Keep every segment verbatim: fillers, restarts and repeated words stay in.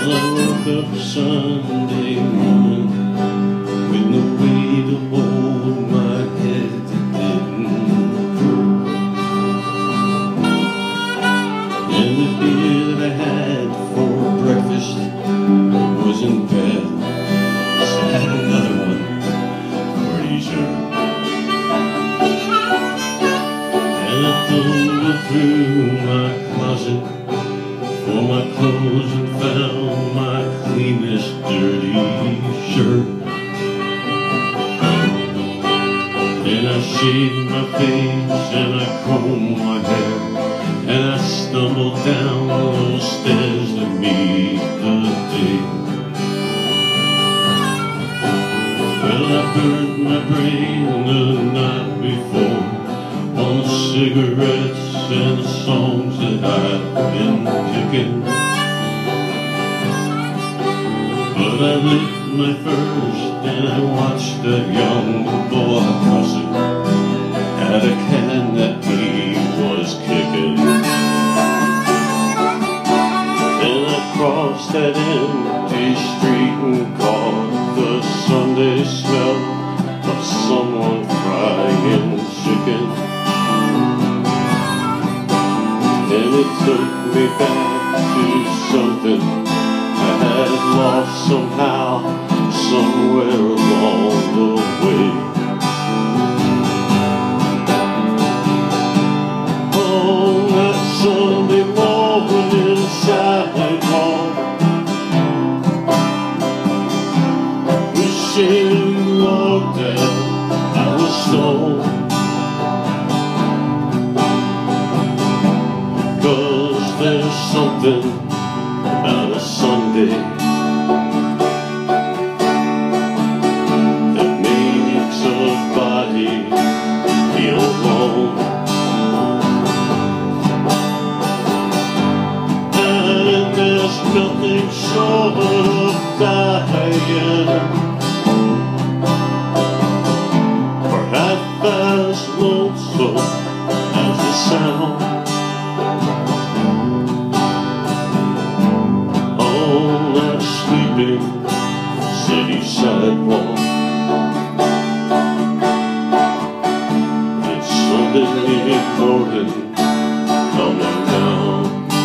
Well, I woke up Sunday morning with no way to hold my head that didn't hurt. And the beer that I had for breakfast wasn't bad, so I had another one for dessert. And I thumbed through my closet for my clothes and found my cleanest dirty shirt. Then I shaved my face and I combed my hair, and I stumbled down those stairs to meet the day. Well, I burned my brain the night before on the cigarettes and the songs that I've been picking. But I lit my first and I watched a young boy crossing at a can that he was kicking. Then I crossed that empty street and caught the Sunday smell of someone frying chicken. And it took me back to something I had lost somehow, somewhere along the way. On that Sunday morning sidewalk, wishing Lord that I was stoned. There's something about a Sunday that makes a body feel alone. And there's nothing short of dying for half as lonesome as the sound on that sleeping city sidewalk. It's Sunday morning coming down.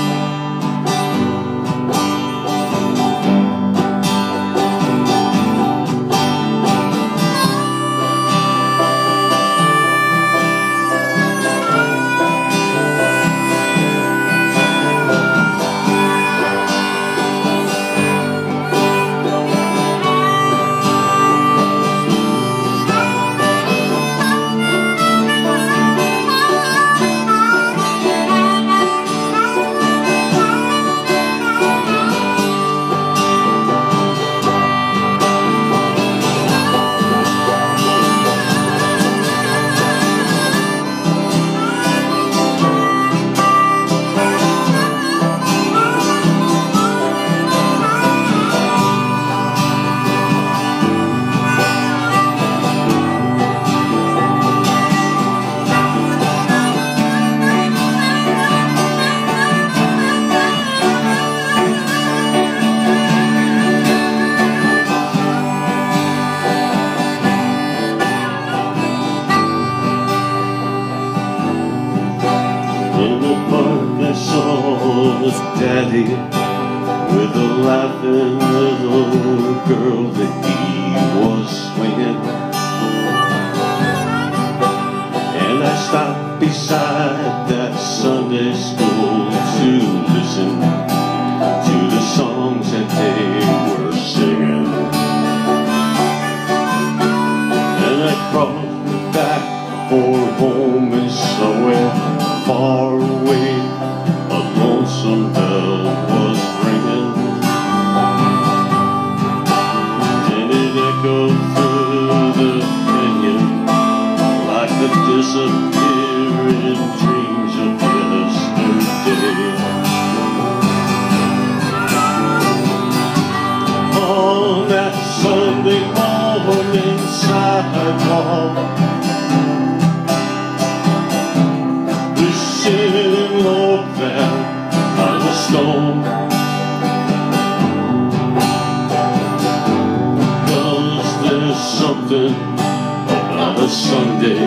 I saw Daddy with a laughing little girl that he was swinging. And I stopped beside that Sunday school to listen to the songs that they were singing. And I crossed back for home, and somewhere far away a lonesome bell was ringing, and it echoed through the canyon like the disappearing dreams of yesterday. Sunday